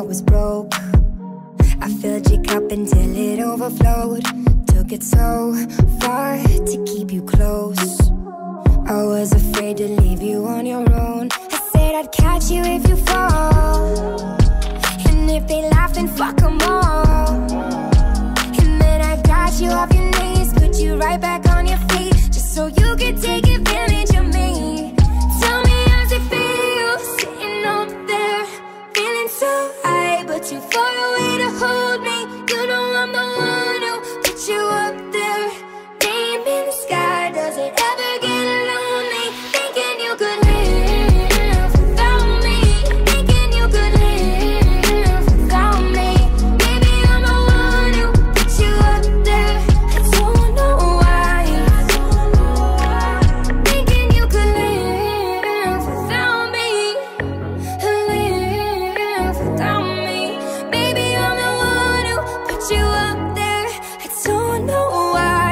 was broke. I filled your cup until it overflowed. Took it so far to keep you close. I was afraid to leave you on your own. I said I'd catch you if you fall, and if they laugh then fuck them all. And then I got you off your knees, put you right back on your feet, just so you could take advantage of me. Tell me how's it feel, sitting up there, feeling so high, but too far away to hold me. You know I'm the one who put you up there, name in the sky. Does it ever get lonely, thinking you could live without me, thinking you could live without me? Maybe I'm the one who put you up there, I don't know why, thinking you could live without me, live without me. Baby, I'm the one who put you up there, I don't know why.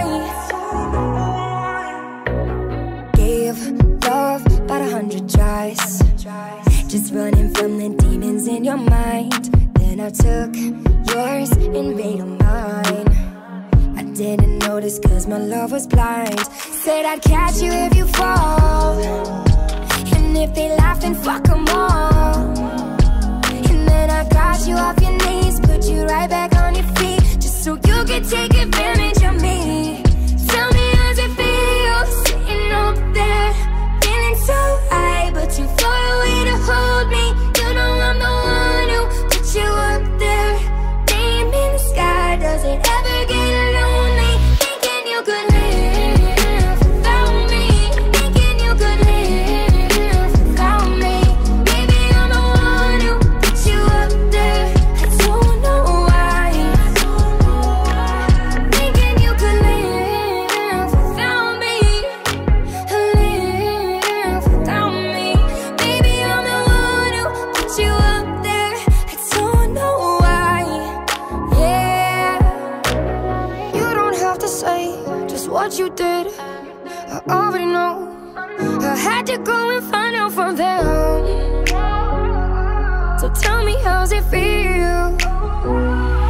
Gave love about 100 tries, just running from the demons in your mind. Then I took yours and made them mine. I didn't notice cause my love was blind. Said I'd catch you if you fall, and if they laugh then fuck them all. And then I got you off your knees, put you right back on your feet, just so you could take advantage of me. Tell me how's it feel, sitting up there, feeling so high, but too far away to hold me. You know I'm the one who put you up there, name in the sky. Does it ever get lonely, thinking you could live without me, thinking you could live without me? Baby, I'm the one who put you up there, I don't know why, thinking you could live without me, live without me. Baby, I'm the one who put you up there, I don't know why. Yeah, you don't have to say just what you did, I already know. I had to go and find out from them. So tell me how's it feel,